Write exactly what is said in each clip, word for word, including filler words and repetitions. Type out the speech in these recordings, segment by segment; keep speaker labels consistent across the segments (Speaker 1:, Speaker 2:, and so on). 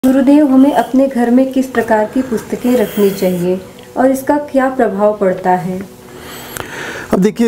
Speaker 1: गुरुदेव, हमें अपने घर में किस प्रकार की पुस्तकें रखनी चाहिए और इसका क्या प्रभाव पड़ता है?
Speaker 2: अब देखिए,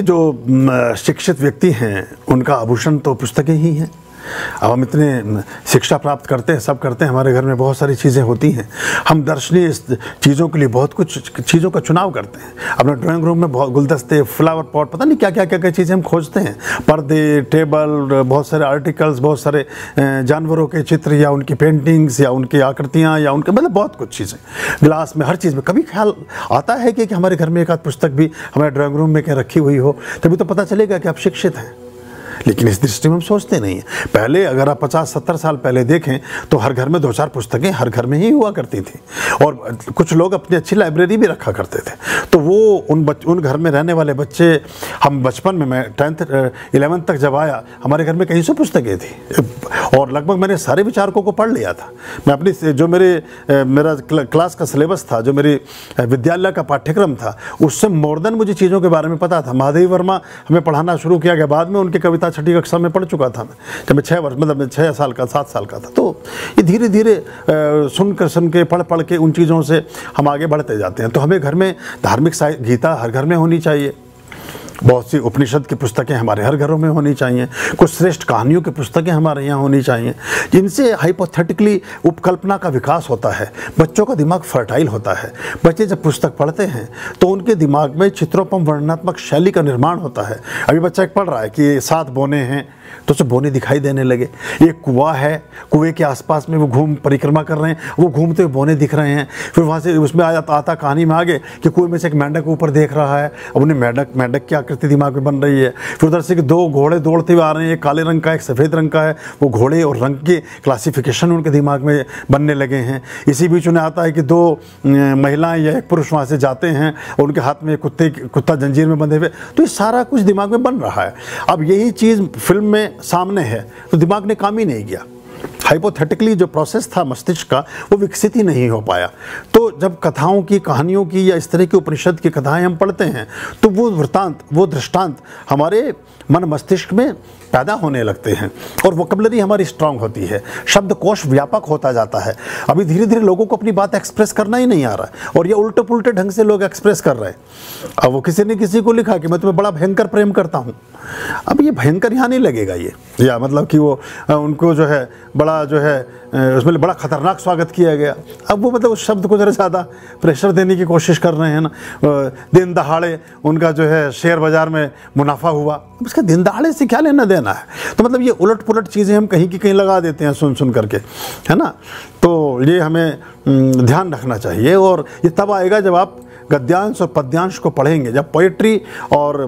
Speaker 2: जो शिक्षित व्यक्ति हैं उनका आभूषण तो पुस्तकें ही हैं। अब हम इतने शिक्षा प्राप्त करते हैं, सब करते हैं, हमारे घर में बहुत सारी चीज़ें होती हैं। हम दर्शनीय चीज़ों के लिए बहुत कुछ चीज़ों का चुनाव करते हैं। अपने ड्राइंग रूम में बहुत गुलदस्ते, फ्लावर पॉट, पता नहीं क्या क्या क्या क्या चीज़ें हम खोजते हैं। पर्दे, टेबल, बहुत सारे आर्टिकल्स, बहुत सारे जानवरों के चित्र या उनकी पेंटिंग्स या उनकी आकृतियाँ या उनके मतलब बहुत कुछ चीज़ें, ग्लास में, हर चीज़ में। कभी ख्याल आता है कि, कि हमारे घर में एक आध पुस्तक भी हमारे ड्राइंग रूम में क्या रखी हुई हो, तभी तो पता चलेगा कि आप शिक्षित हैं। लेकिन इस दृष्टि में हम सोचते नहीं हैं। पहले अगर आप पचास सत्तर साल पहले देखें तो हर घर में दो चार पुस्तकें हर घर में ही हुआ करती थी, और कुछ लोग अपनी अच्छी लाइब्रेरी भी रखा करते थे। तो वो उन बच, उन घर में रहने वाले बच्चे, हम बचपन में, मैं टेंथ इलेवेंथ तक जब आया, हमारे घर में कई सौ पुस्तकें थी और लगभग मैंने सारे विचारकों को पढ़ लिया था। मैं अपनी जो मेरे मेरा क्लास का सिलेबस था, जो मेरी विद्यालय का पाठ्यक्रम था, उससे मोर देन मुझे चीज़ों के बारे में पता था। महादेवी वर्मा हमें पढ़ाना शुरू किया गया, बाद में उनकी कविता छठी कक्षा में पढ़ चुका था मैं, जब मैं छः वर्ष मतलब मैं छः साल का सात साल का था। तो ये धीरे धीरे सुन कर सुन के, पढ़ पढ़ के उन चीज़ों से हम आगे बढ़ते जाते हैं। तो हमें घर में धार्मिक गीता हर घर में होनी चाहिए। बहुत सी उपनिषद की पुस्तकें हमारे हर घरों में होनी चाहिए। कुछ श्रेष्ठ कहानियों की पुस्तकें हमारे यहाँ होनी चाहिए, जिनसे हाइपोथेटिकली उपकल्पना का विकास होता है, बच्चों का दिमाग फर्टाइल होता है। बच्चे जब पुस्तक पढ़ते हैं तो उनके दिमाग में चित्रोपम वर्णनात्मक शैली का निर्माण होता है। अभी बच्चा एक पढ़ रहा है कि सात बोने हैं, तो उसे बोने दिखाई देने लगे। एक कुआं है, कुएं के आसपास में वो घूम परिक्रमा कर रहे हैं, वो घूमते हुए बोने दिख रहे हैं। फिर वहाँ से उसमें आया आता कहानी में आगे कि कुएं में से एक मेंढक ऊपर देख रहा है, अब उन्हें मेंढक मेंढक की आकृति दिमाग में बन रही है। फिर उधर से दो घोड़े दौड़ते हुए आ रहे हैं, एक काले रंग का, एक सफ़ेद रंग का है। वो घोड़े और रंग के क्लासिफिकेशन उनके दिमाग में बनने लगे हैं। इसी बीच उन्हें आता है कि दो महिलाएं या एक पुरुष वहाँ से जाते हैं और उनके हाथ में कुत्ते कुत्ता जंजीर में बंधे हुए। तो ये सारा कुछ दिमाग में बन रहा है। अब यही चीज़ फिल्म में सामने है तो दिमाग ने काम ही नहीं किया। हाइपोथेटिकली जो प्रोसेस था मस्तिष्क का, वो विकसित ही नहीं हो पाया। तो जब कथाओं की, कहानियों की या इस तरह की उपनिषद की कथाएं हम पढ़ते हैं तो वो वृत्तांत, वो दृष्टांत हमारे मन मस्तिष्क में पैदा होने लगते हैं और वोकैबुलरी हमारी स्ट्रांग होती है, शब्दकोश व्यापक होता जाता है। अभी धीरे धीरे लोगों को अपनी बात एक्सप्रेस करना ही नहीं आ रहा है और ये उल्टे पुल्टे ढंग से लोग एक्सप्रेस कर रहे हैं। अब वो किसी ने किसी को लिखा कि मैं तुम्हें बड़ा भयंकर प्रेम करता हूँ। अब ये भयंकर यहाँ नहीं लगेगा, ये या मतलब कि वो उनको जो है बड़ा जो है उसमें बड़ा खतरनाक स्वागत किया गया। अब वो मतलब उस शब्द को ज़रा ज़्यादा प्रेशर देने की कोशिश कर रहे हैं ना। दिन दहाड़े उनका जो है शेयर बाज़ार में मुनाफा हुआ, अब इसका दिन दहाड़े से क्या लेना देना है। तो मतलब ये उलट पुलट चीज़ें हम कहीं की कहीं लगा देते हैं सुन सुन करके, है ना। तो ये हमें ध्यान रखना चाहिए और ये तब आएगा जब आप गद्यांश और पद्यांश को पढ़ेंगे, जब पोइट्री और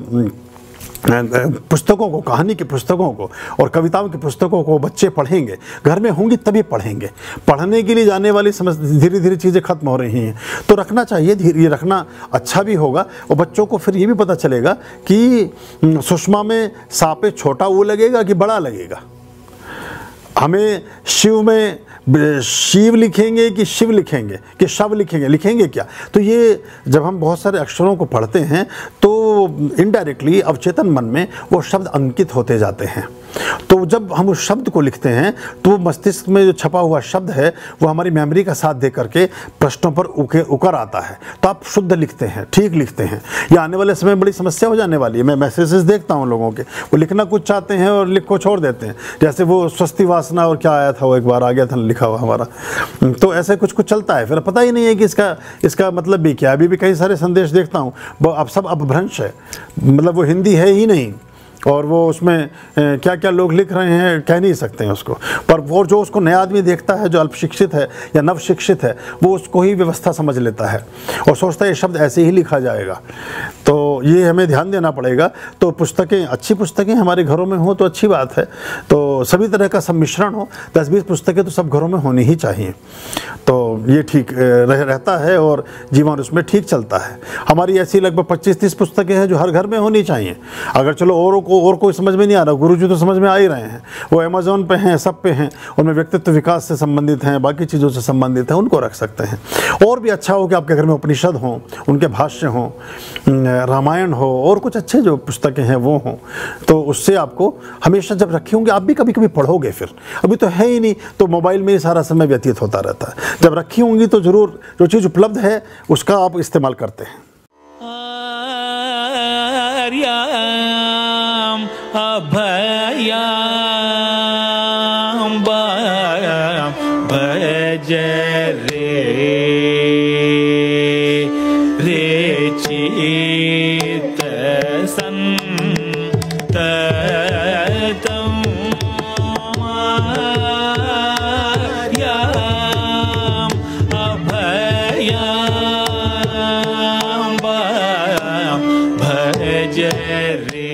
Speaker 2: पुस्तकों को, कहानी की पुस्तकों को और कविताओं की पुस्तकों को बच्चे पढ़ेंगे, घर में होंगी तभी पढ़ेंगे। पढ़ने के लिए जाने वाली समझ धीरे धीरे चीज़ें खत्म हो रही हैं। तो रखना चाहिए, धीरे ये रखना अच्छा भी होगा और बच्चों को फिर ये भी पता चलेगा कि सुषमा में सांपे छोटा वो लगेगा कि बड़ा लगेगा। हमें शिव में शिव लिखेंगे कि शिव लिखेंगे कि शव लिखेंगे, लिखेंगे क्या। तो ये जब हम बहुत सारे अक्षरों को पढ़ते हैं तो इनडायरेक्टली अवचेतन मन में वो शब्द अंकित होते जाते हैं। तो जब हम उस शब्द को लिखते हैं तो मस्तिष्क में जो छपा हुआ शब्द है वो हमारी मेमोरी का साथ दे करके प्रश्नों पर उके उकर आता है। तो आप शुद्ध लिखते हैं, ठीक लिखते हैं। ये आने वाले समय में बड़ी समस्या हो जाने वाली है। मैं मैसेजेस देखता हूँ लोगों के, वो लिखना कुछ चाहते हैं और लिख को छोड़ देते हैं। जैसे वो स्वस्ति वासना और क्या आया था, वो एक बार आ गया था लिखा हुआ हमारा। तो ऐसे कुछ कुछ चलता है, फिर पता ही नहीं है कि इसका इसका मतलब भी क्या। अभी भी कई सारे संदेश देखता हूँ, अब सब अपभ्रंश है, मतलब वो हिंदी है ही नहीं और वो उसमें क्या क्या लोग लिख रहे हैं कह नहीं सकते हैं उसको। पर वो जो उसको नया आदमी देखता है, जो अल्पशिक्षित है या नव शिक्षित है, वो उसको ही व्यवस्था समझ लेता है और सोचता है ये शब्द ऐसे ही लिखा जाएगा। तो ये हमें ध्यान देना पड़ेगा। तो पुस्तकें, अच्छी पुस्तकें हमारे घरों में हो तो अच्छी बात है। तो सभी तरह का सम्मिश्रण हो, दस बीस पुस्तकें तो सब घरों में होनी ही चाहिए। तो ये ठीक रह रहता है और जीवन उसमें ठीक चलता है। हमारी ऐसी लगभग पच्चीस तीस पुस्तकें हैं जो हर घर में होनी चाहिए। अगर चलो औरों को और कोई समझ में नहीं आ रहा, गुरुजी तो समझ में आ ही रहे हैं, वो अमेज़ॉन पे हैं, सब पे हैं, उनमें व्यक्तित्व विकास से संबंधित हैं, बाकी चीज़ों से संबंधित हैं, उनको रख सकते हैं। और भी अच्छा हो कि आपके घर में उपनिषद हों, उनके भाष्य हों, रामायण हो और कुछ अच्छे जो पुस्तकें हैं वो हों, तो उससे आपको हमेशा जब रखी होंगी आप भी कभी कभी पढ़ोगे। फिर अभी तो है ही नहीं तो मोबाइल में ही सारा समय व्यतीत होता रहता है। जब रखी होंगी तो ज़रूर जो चीज़ उपलब्ध है उसका आप इस्तेमाल करते हैं।
Speaker 3: आर्याम अभयाम भज रे रे चित संततम आर्याम अभयाम भज रे